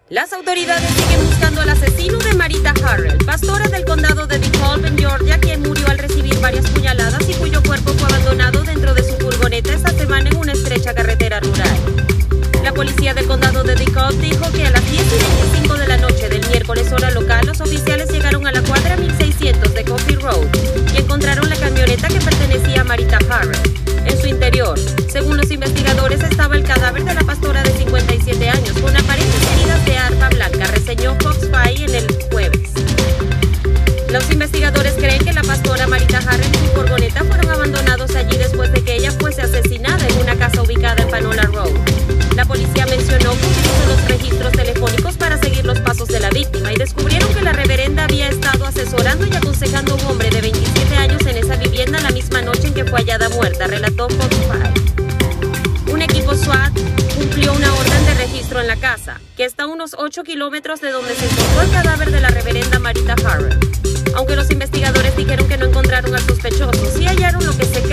Las autoridades siguen buscando al asesino de Marita Harrell, pastora del condado de DeKalb, en Georgia, quien murió al recibir varias puñaladas y cuyo cuerpo fue abandonado dentro de su furgoneta esta semana en una estrecha carretera rural. La policía del condado de DeKalb dijo que a las 10:25 de la noche del miércoles hora local, los oficiales llegaron a la cuadra 1600 de Coffee Road y encontraron la camioneta que pertenecía a Marita Harrell. En su interior, según los investigadores, estaba el cadáver de la pastora de 57 años con aparentes heridas de arma blanca, reseñó Fox 5 en el jueves. Los investigadores creen que la pastora Marita Harrell y su furgoneta fueron abandonados allí después de que ella fuese asesinada en una casa ubicada en Panola Road. La policía mencionó que utilizó los registros telefónicos para seguir los pasos de la víctima y descubrieron que la reverenda había estado asesorando y aconsejando a un hombre de 27 años en esa vivienda la misma noche en que fue hallada muerta, relató Fox 5. Un equipo SWAT cumplió una orden de registro en la casa, que está a unos 8 kilómetros de donde se encontró el cadáver de la reverenda Marita Harrell. Aunque los investigadores dijeron que no encontraron al sospechoso, sí hallaron lo que se